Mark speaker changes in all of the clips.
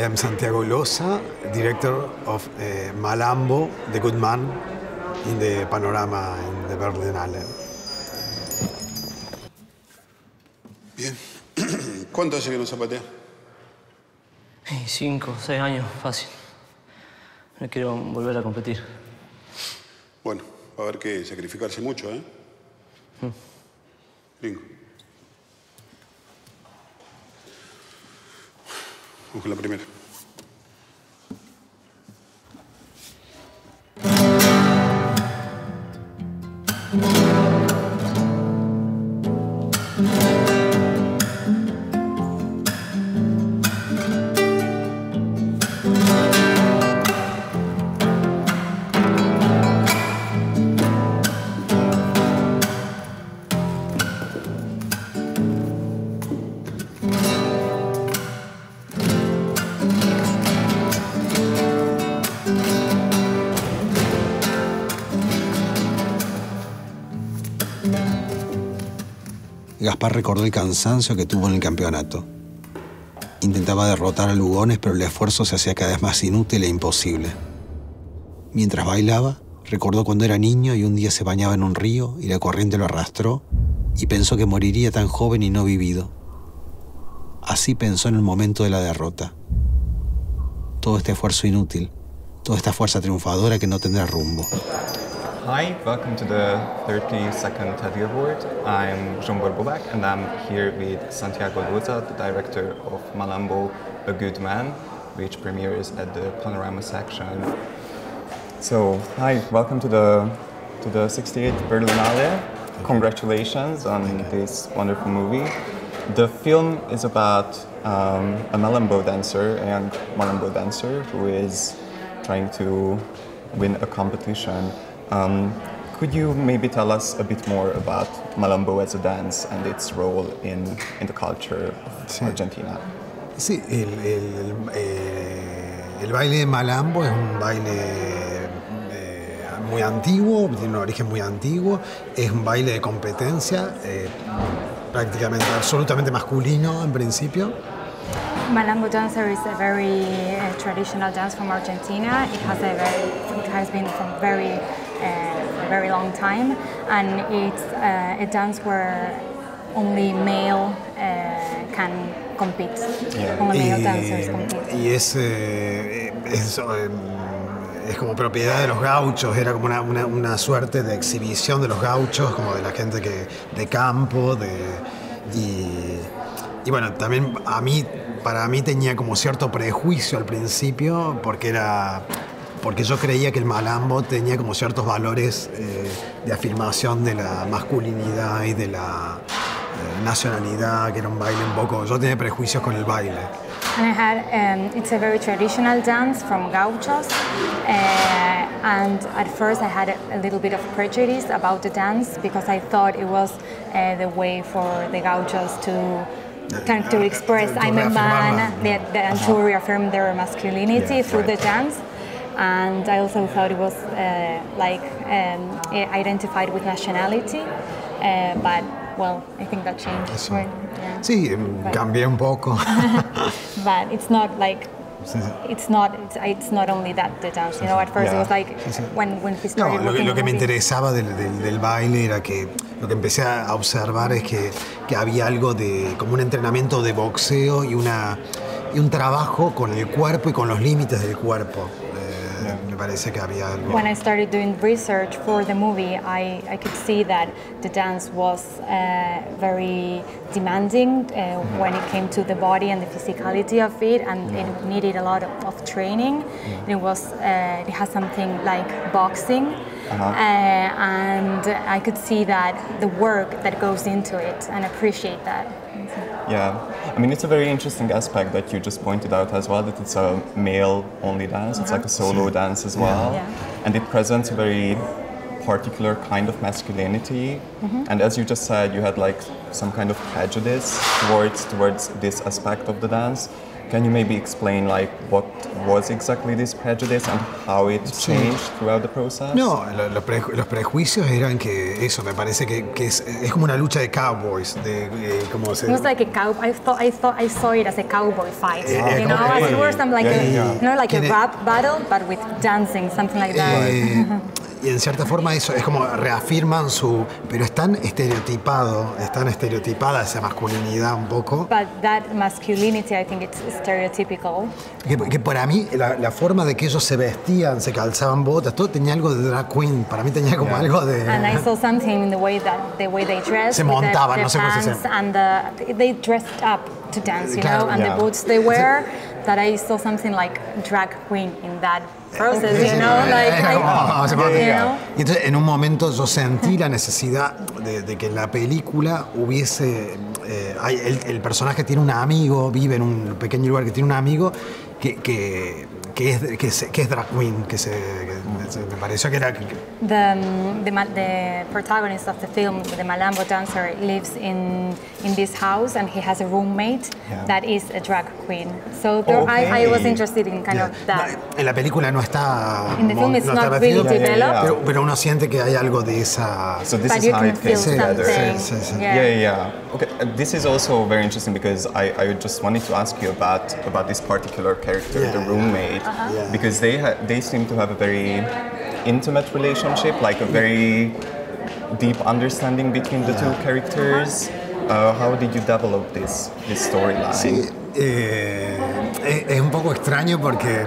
Speaker 1: am Santiago Loza, director of Malambo, The Good Man, in the Panorama in the Berlinale.
Speaker 2: Bien. ¿Cuánto hace que no zapatea?
Speaker 3: 5, 6 años, fácil. No quiero volver a competir.
Speaker 2: Bueno, va a haber que sacrificarse mucho, ¿eh? Gringo. Vamos con la primera.
Speaker 1: Gaspar recordó el cansancio que tuvo en el campeonato. Intentaba derrotar a Lugones, pero el esfuerzo se hacía cada vez más inútil e imposible. Mientras bailaba, recordó cuando era niño y un día se bañaba en un río y la corriente lo arrastró y pensó que moriría tan joven y no vivido. Así pensó en el momento de la derrota. Todo este esfuerzo inútil, toda esta fuerza triunfadora que no tendrá rumbo.
Speaker 4: Hi, welcome to the 32nd Teddy Award. I'm Jean Bobak and I'm here with Santiago Loza, the director of Malambo, A Good Man, which premieres at the Panorama section. So, hi, welcome to the 68th Berlinale. Congratulations on this wonderful movie. The film is about a Malambo dancer, a young Malambo dancer who is trying to win a competition. Could you maybe tell us a bit more about Malambo as a dance and its role in the culture of Argentina?
Speaker 1: Sí, el baile de Malambo es un baile muy antiguo, tiene un origen muy antiguo, es un baile de competencia, prácticamente absolutamente masculino en principio.
Speaker 5: Malambo dancer is a very traditional dance from Argentina. It has been from a very long time, and it's a dance where only male can compete. Yeah. Only male dancers compete.
Speaker 1: Y es como propiedad de los gauchos, era como una suerte de exhibición de los gauchos, como de la gente de campo, y bueno, también para mí tenía como cierto prejuicio al principio, porque yo creía que el Malambo tenía como ciertos valores de afirmación de la masculinidad y de la nacionalidad, que era un baile un poco... Yo tenía prejuicios con el baile.
Speaker 5: And I had, it's a very traditional dance from gauchos, and at first I had a little bit of prejudice about the dance because I thought it was the way for the gauchos to express I'm a man, and to reaffirm their masculinity through the dance. And I also thought it was identified with nationality, but well, I think that changed. Right? Yeah.
Speaker 1: Sí, cambié un poco.
Speaker 5: But it's not like it's not only that the dance. You know, at first it was like when he started.
Speaker 1: No, lo que me interesaba del baile era que lo que empecé a observar es que había algo de como un entrenamiento de boxeo y un trabajo con el cuerpo y con los límites del cuerpo. Me parece que había algo.
Speaker 5: When I started doing research for the movie, I could see that the dance was very demanding when it came to the body and the physicality of it, and it needed a lot of training. It has something like boxing, and I could see that the work that goes into it and appreciate that.
Speaker 4: Yeah, I mean, it's a very interesting aspect that you just pointed out as well, that it's a male-only dance. It's like a solo dance as well. Yeah. And it presents a very particular kind of masculinity. And as you just said, you had like some kind of prejudice towards this aspect of the dance. Can you maybe explain like what was exactly this prejudice and how it changed throughout the process?
Speaker 1: No, los prejuicios eran que eso, me parece que es como una lucha de cowboys, como
Speaker 5: It was like a cow. I thought I saw it as a cowboy fight. You know,
Speaker 1: okay.
Speaker 5: as it was some like
Speaker 1: Yeah.
Speaker 5: a like a rap battle, but with dancing, something like that.
Speaker 1: Y en cierta forma eso es como reafirman pero es tan estereotipada esa masculinidad un poco,
Speaker 5: But that masculinity, I think it's stereotypical.
Speaker 1: que para mí la forma de que ellos se vestían, se calzaban botas, todo tenía algo de drag queen, para mí tenía como algo de...
Speaker 5: And I saw something in the way they dressed.
Speaker 1: Se
Speaker 5: with
Speaker 1: montaban,
Speaker 5: the
Speaker 1: no sé cómo se
Speaker 5: pants
Speaker 1: dice.
Speaker 5: and they dressed up to dance, you
Speaker 1: Claro.
Speaker 5: know, and
Speaker 4: Yeah.
Speaker 5: the boots they wear. That I saw something like drag queen in that process, you know,
Speaker 1: Y entonces en un momento yo sentí la necesidad de que en la película hubiese... el personaje tiene un amigo, vive en un pequeño lugar que tiene un amigo que es drag queen, me pareció que era...
Speaker 5: The protagonist of the film, the Malambo dancer, lives in this house and he has a roommate that is a drag queen. So there, I was interested in kind of that.
Speaker 1: En la película no está...
Speaker 5: In the film it's
Speaker 1: no
Speaker 5: not
Speaker 1: está
Speaker 5: really
Speaker 1: vestido,
Speaker 5: developed,
Speaker 1: pero uno siente que hay algo de esa...
Speaker 4: So this
Speaker 5: but
Speaker 4: is
Speaker 5: you
Speaker 4: how
Speaker 5: can
Speaker 4: it
Speaker 5: feel
Speaker 4: came together.
Speaker 5: something.
Speaker 1: Sí, sí, sí.
Speaker 4: Yeah. Okay, this is also very interesting because I just wanted to ask you about this particular character, the roommate, because they seem to have a very intimate relationship, like a very deep understanding between the two characters. How did you develop this storyline?
Speaker 1: Sí, es un poco extraño porque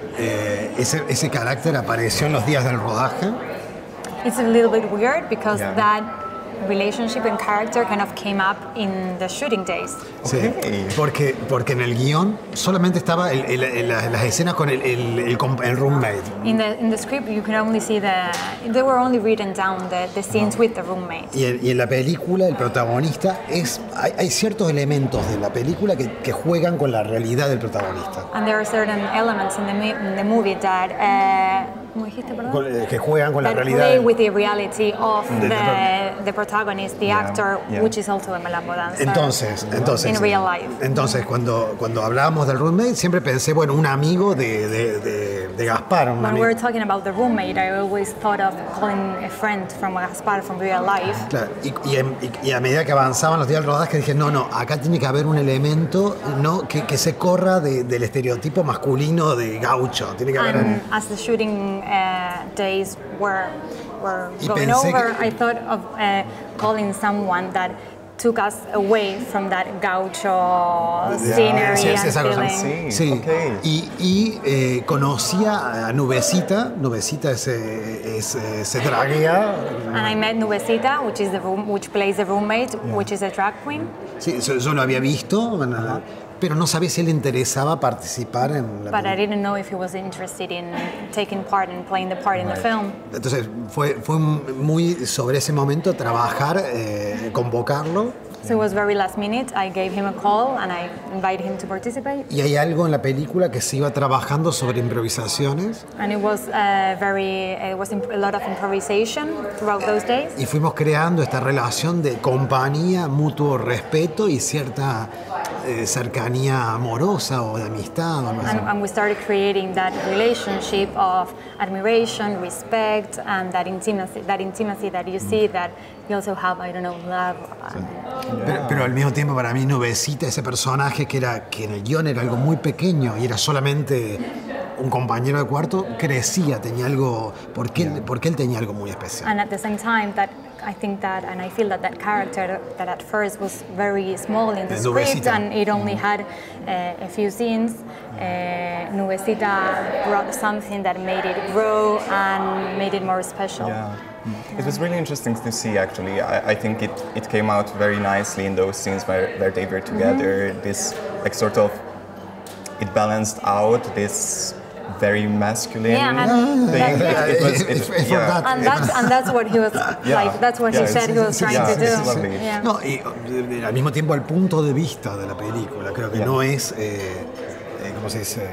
Speaker 1: ese carácter apareció en los días del rodaje.
Speaker 5: It's a little bit weird because
Speaker 4: Yeah.
Speaker 5: that relationship and character kind of came up in the shooting days.
Speaker 1: Sí,
Speaker 4: Okay.
Speaker 1: porque en el guión solamente estaba las escenas con el roommate.
Speaker 5: In the script, you can only see they were only written down the scenes with the roommate.
Speaker 1: Y en la película el protagonista hay ciertos elementos de la película que juegan con la realidad del protagonista.
Speaker 5: And there are certain elements in the movie that ¿cómo dijiste, perdón?
Speaker 1: Que juegan con la
Speaker 5: That
Speaker 1: realidad.
Speaker 5: play with the reality of
Speaker 1: the
Speaker 5: the protagonist, the actor, which is also a Malambo dancer.
Speaker 1: Entonces,
Speaker 5: in real life.
Speaker 1: Entonces, cuando hablábamos del roommate, siempre pensé, bueno, un amigo de Gaspar.
Speaker 5: When we're talking about the roommate, I always thought of calling a friend from Gaspar from real life.
Speaker 1: Claro, y a medida que avanzaban los días del rodaje dije, no, acá tiene que haber un elemento que se corra del estereotipo masculino de gaucho. Tiene que haber...
Speaker 5: And as the shooting days were
Speaker 1: Y
Speaker 5: going
Speaker 1: pensé
Speaker 5: over,
Speaker 1: que-
Speaker 5: I thought of calling someone that took us away from that gaucho scenery
Speaker 1: sí,
Speaker 5: and
Speaker 1: esa cosa.
Speaker 5: feeling.
Speaker 1: Sí,
Speaker 4: Okay.
Speaker 1: y conocía a Nubecita. Nubecita se draguea.
Speaker 5: And I met Nubecita, which plays the roommate, which is a drag queen.
Speaker 1: Sí, yo lo había visto, pero no sabía si le interesaba participar en la
Speaker 5: But I
Speaker 1: película.
Speaker 5: didn't know if he was interested in taking part and playing the part in the film.
Speaker 1: Entonces fue muy sobre ese momento trabajar, convocarlo.
Speaker 5: So it was very last minute. I gave him a call and I invited him to participate.
Speaker 1: Y hay algo en la película que se iba trabajando sobre improvisaciones
Speaker 5: And it was a lot of improvisation throughout those days.
Speaker 1: y fuimos creando esta relación de compañía, mutuo respeto y cierta cercanía amorosa o de amistad. O algo así.
Speaker 5: And we started creating that relationship of admiration, respect, and that intimacy that you see that you also have, I don't know, love.
Speaker 1: Pero al mismo tiempo para mí Nubecita, ese personaje que en el guión era algo muy pequeño y era solamente un compañero de cuarto, crecía, tenía algo, porque él tenía algo muy especial.
Speaker 5: And at the same time, I feel that character that at first was very small in the
Speaker 1: The
Speaker 5: script
Speaker 1: Nubecita.
Speaker 5: and it only had a few scenes. Nubecita brought something that made it grow and made it more special.
Speaker 4: Yeah. It was really interesting to see, actually. I think it came out very nicely in those scenes where they were together. This, like, sort of, it balanced out this very masculine
Speaker 5: and
Speaker 4: thing.
Speaker 5: And that's what he was like. That's what he said he was trying to do.
Speaker 4: It's lovely.
Speaker 5: Yeah.
Speaker 1: No, y al mismo tiempo el punto de vista de la película creo que no es, ¿cómo se dice?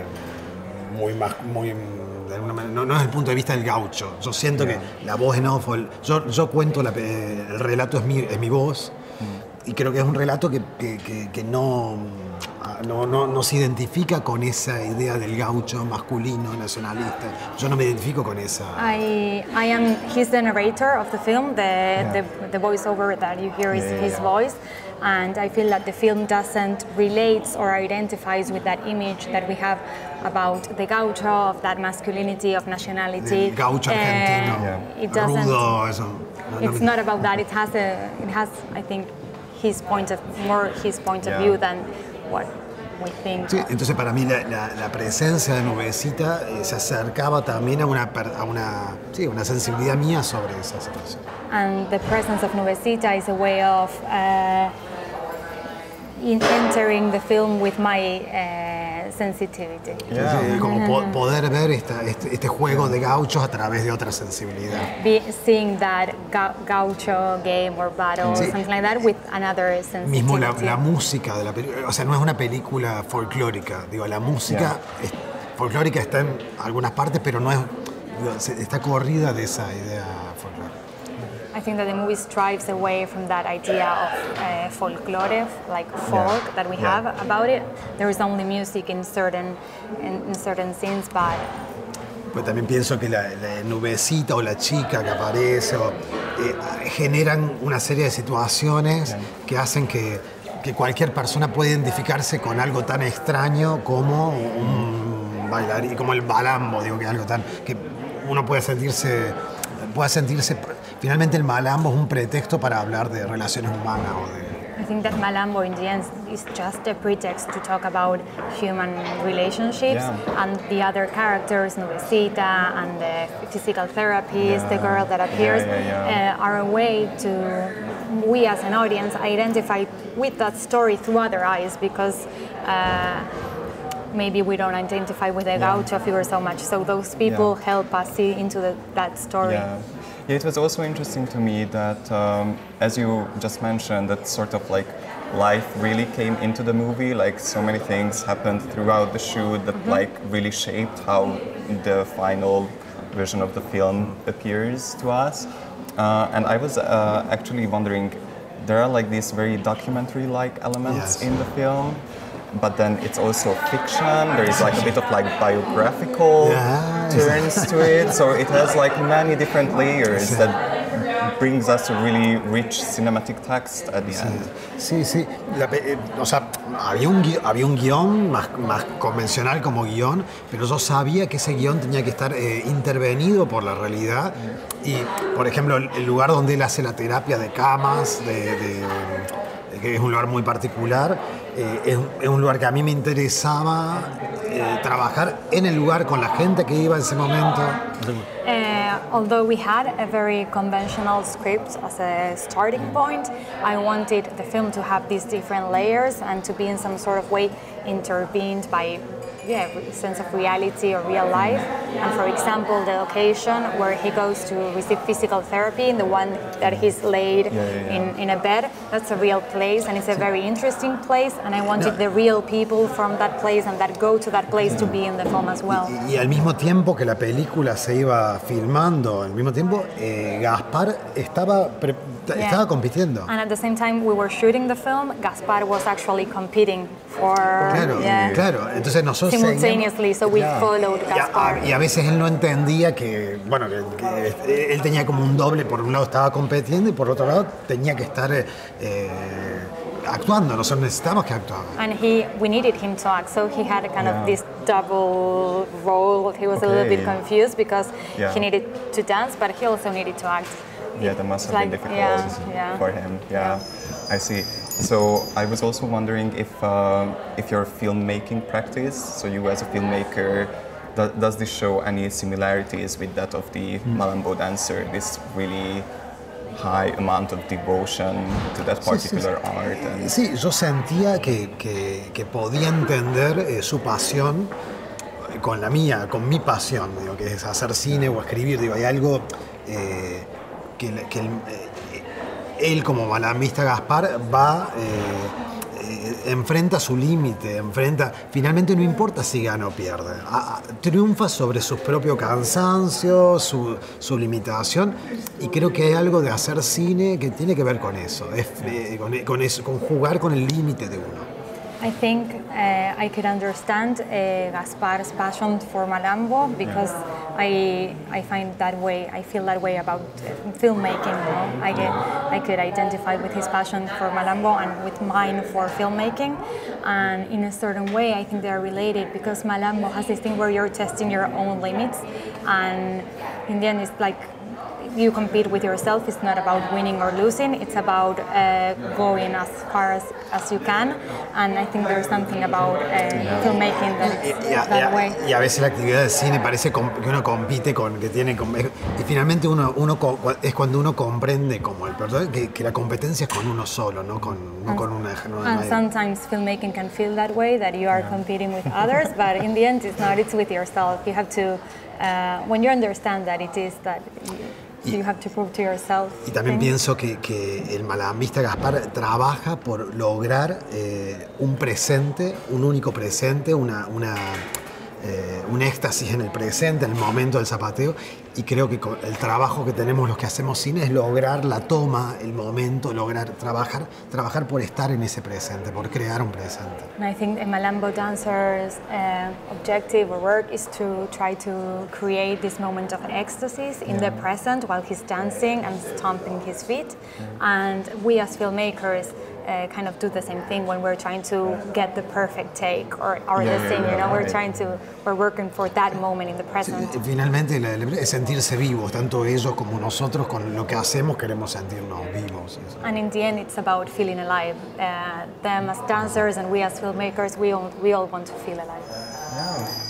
Speaker 1: De alguna manera, no es el punto de vista del gaucho. Yo siento que la voz en off, yo cuento el relato es mi voz y creo que es un relato que no, no se identifica con esa idea del gaucho masculino, nacionalista. Yo no me identifico con esa.
Speaker 5: He's the narrator of the film, the voiceover that you hear is his voice. And I feel that the film doesn't relate or identifies with that image that we have about the gaucho, of that masculinity, of nationality.
Speaker 1: El gaucho argentino,
Speaker 5: it doesn't.
Speaker 1: Rudo, eso.
Speaker 5: It's not about that. It has, I think, his point of view than what we think.
Speaker 1: Sí, entonces para mí la presencia de Nubecita se acercaba también a una sensibilidad mía sobre esa situación.
Speaker 5: And the presence of Nubecita is a way of entering the film with my sensitivity.
Speaker 1: Como poder ver este juego de gauchos a través de otra sensibilidad.
Speaker 5: Seeing that gaucho game or battle, something like that, with another sensitivity.
Speaker 1: Mismo la música de la película, o sea, no es una película folclórica. Digo, la música folclórica está en algunas partes, pero no es, está corrida de esa idea folclórica.
Speaker 5: I think that the movie strives away from that idea of folklore, like folk that we have about it. There is only music in certain scenes, but...
Speaker 1: Pues también pienso que la nubecita o la chica que aparece generan una serie de situaciones que hacen que cualquier persona pueda identificarse con algo tan extraño como un bailarín, como el malambo, digo, que es algo tan... que uno pueda sentirse... Finalmente el malambo es un pretexto para hablar de relaciones humanas o de...
Speaker 5: I think that Malambo in the end is just a pretext to talk about human relationships, and the other characters, Nubecita and the physical therapist, the girl that appears, are a way to, we as an audience, identify with that story through other eyes, because maybe we don't identify with the gaucho figure so much, so those people help us see into that story.
Speaker 4: Yeah, it was also interesting to me that, as you just mentioned, that sort of like life really came into the movie, like so many things happened throughout the shoot that like really shaped how the final version of the film appears to us. And I was actually wondering, there are like these very documentary-like elements in the film, but then it's also fiction. There is like a bit of like biographical turns to it, so it has like many different layers that brings us a really rich cinematic text at the end.
Speaker 1: Sí. O sea, había un guión más convencional como guión, pero yo sabía que ese guión tenía que estar intervenido por la realidad. Y, por ejemplo, el lugar donde él hace la terapia de camas, que es un lugar muy particular, es un lugar que a mí me interesaba trabajar en el lugar con la gente que iba en ese momento.
Speaker 5: Although we had a very conventional script as a starting point, I wanted the film to have these different layers and to be in some sort of way intervened by sense of reality or real life. And for example, the location where he goes to receive physical therapy, the one that he's laid in a bed, that's a real place, and it's a very interesting place, and I wanted the real people from that place and that go to that place to be in the film as well.
Speaker 1: Y al mismo tiempo que la película se iba filmando, al mismo tiempo Gaspar estaba compitiendo.
Speaker 5: And at the same time we were shooting the film, Gaspar was actually competing for...
Speaker 1: Claro. Entonces nosotros
Speaker 5: simultaneously, so we followed Gaspar.
Speaker 1: Y a veces él no entendía que él tenía como un doble, por un lado estaba compitiendo y por otro lado tenía que estar actuando, nosotros necesitamos que actuara.
Speaker 5: And we needed him to act, so he had kind of this double role. He was a little bit confused because he needed to dance, but he also needed to act.
Speaker 4: Yeah, that must have been difficult for him. Yeah, I see. So I was also wondering if your filmmaking practice, so you as a filmmaker, does this show any similarities with that of the Malambo dancer, this really high amount of devotion to that particular art? And...
Speaker 1: Sí, yo sentía que podía entender su pasión con la mía, con mi pasión, digo, que es hacer cine o escribir. Digo, hay algo que él como malambista Gaspar enfrenta su límite, finalmente no importa si gana o pierde, triunfa sobre su propio cansancio, su limitación, y creo que hay algo de hacer cine que tiene que ver con eso, con jugar con el límite de uno.
Speaker 5: I think I could understand Gaspar's passion for Malambo because I find that way, I feel that way about filmmaking. No? I could identify with his passion for Malambo and with mine for filmmaking, and in a certain way I think they are related because Malambo has this thing where you're testing your own limits, and in the end it's like you compete with yourself. It's not about winning or losing, it's about going as far as you can, and I think there's something about filmmaking that way.
Speaker 1: Y a veces la actividad de cine parece que uno compite con, que tiene, y finalmente es cuando uno comprende como el personaje que la competencia es con uno solo, no con una.
Speaker 5: And sometimes filmmaking can feel that way, that you are competing with others, but in the end it's not, it's with yourself. You have to, when you understand that it is that you have to prove to yourself.
Speaker 1: Y también pienso que el malambista Gaspar trabaja por lograr un presente, un único presente, un éxtasis en el presente, en el momento del zapateo, y creo que el trabajo que tenemos los que hacemos cine es lograr la toma, el momento, lograr trabajar por estar en ese presente, por crear un presente.
Speaker 5: And I think a Malambo dancer's objective or work is to try to create this moment of ecstasy in the present while he's dancing and stomping his feet. And we as filmmakers kind of do the same thing when we're trying to get the perfect take or the thing, you know, we're working for that moment in the present.
Speaker 1: Sí, finalmente es sentirse vivos, tanto ellos como nosotros con lo que hacemos queremos sentirnos vivos.
Speaker 5: And in the end it's about feeling alive. Them as dancers and we as filmmakers, we all want to feel alive.
Speaker 4: Yeah.